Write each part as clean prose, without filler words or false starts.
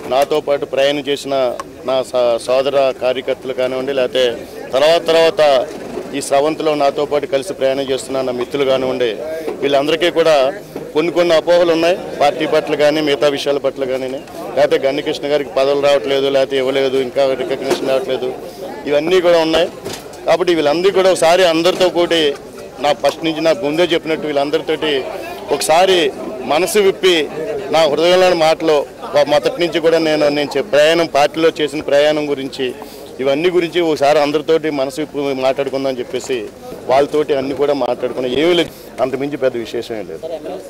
నాతో పాటు ప్రయాణం చేసిన నా సోదర కార్యకర్తలు కానివ్వండి, లేకపోతే తర్వాత ఈ స్రవంతిలో నాతో పాటు కలిసి ప్రయాణం చేస్తున్న నా మిత్రులు కానివ్వండి, వీళ్ళందరికీ కూడా కొన్ని అపోహలు ఉన్నాయి పార్టీ పట్ల కానీ మిగతా విషయాల పట్ల కానీ. లేకపోతే గన్నికృష్ణ గారికి పదవులు రావట్లేదు, లేకపోతే ఇవ్వలేదు, ఇంకా రికగ్నిషన్ రావట్లేదు, ఇవన్నీ కూడా ఉన్నాయి. కాబట్టి వీళ్ళందరూ కూడా ఒకసారి అందరితో కూడి నా ఫస్ట్ నుంచి నాకు ముందే చెప్పినట్టు వీళ్ళందరితోటి ఒకసారి మనసు విప్పి నా హృదయంలోని మాటలో మొదటి నుంచి కూడా నేను ప్రయాణం పార్టీలో చేసిన ప్రయాణం గురించి ఇవన్నీ గురించి ఒకసారి అందరితోటి మనసు విప్పి మాట్లాడుకుందాం అని చెప్పేసి వాళ్ళతోటి అన్ని కూడా మాట్లాడుకున్నా. ఏమీ లేదు, అంతమించి పెద్ద విశేషమే లేదు.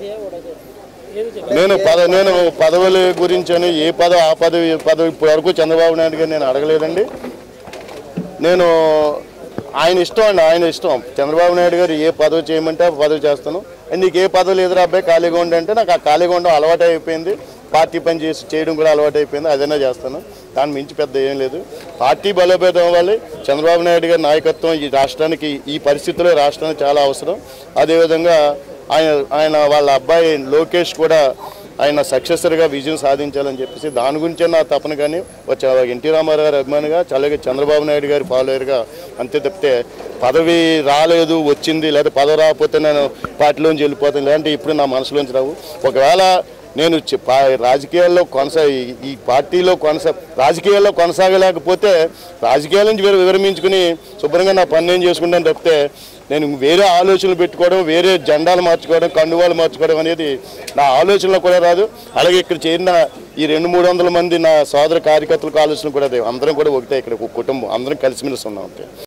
నేను పదవుల గురించి అని ఏ పదవి ఆ పదవి ఇప్పటి వరకు చంద్రబాబు నాయుడు గారు నేను అడగలేదండి. నేను ఆయన ఇష్టం అండి, ఆయన ఇష్టం. చంద్రబాబు నాయుడు గారు ఏ పదవి చేయమంటే ఆ పదవి చేస్తాను. నీకు ఏ పదవి లేదురా అబ్బాయి ఖాళీగా ఉండంటే నాకు ఆ ఖాళీగా ఉండడం అలవాటు అయిపోయింది. పార్టీ పని చేయడం కూడా అలవాటు అయిపోయింది. అదైనా చేస్తాను, దాని మించి పెద్ద ఏం లేదు. పార్టీ బలోపేతం అవ్వాలి. చంద్రబాబు నాయుడు గారి నాయకత్వం ఈ రాష్ట్రానికి ఈ పరిస్థితుల్లో రాష్ట్రానికి చాలా అవసరం. అదేవిధంగా ఆయన వాళ్ళ అబ్బాయి లోకేష్ కూడా ఆయన సక్సెసర్గా విజయం సాధించాలని చెప్పేసి దాని గురించే నా తపన. కానీ ఎన్టీ రామారావు గారి అభిమానిగా అలాగే చంద్రబాబు నాయుడు గారి ఫాలోయర్గా అంతే తప్పితే పదవి రాలేదు వచ్చింది లేదా పదవి రాకపోతే నేను పార్టీలోంచి వెళ్ళిపోతాను ఇలాంటి ఇప్పుడు నా మనసులోంచి రావు. ఒకవేళ నేను రాజకీయాల్లో ఈ పార్టీలో రాజకీయాల్లో కొనసాగలేకపోతే రాజకీయాల నుంచి విరమించుకుని శుభ్రంగా నా పని నేను చేసుకుంటాను తప్పితే నేను వేరే ఆలోచనలు పెట్టుకోవడం, వేరే జెండాలు మార్చుకోవడం, కండువాలు మార్చుకోవడం అనేది నా ఆలోచనలో కూడా రాదు. అలాగే ఇక్కడ చేరిన ఈ 200-300 మంది నా సోదర కార్యకర్తలకు ఆలోచన కూడా అందరం కూడా ఒకటే, ఇక్కడ ఒక కుటుంబం, అందరం కలిసిమెలిసి ఉన్నాం అంతే.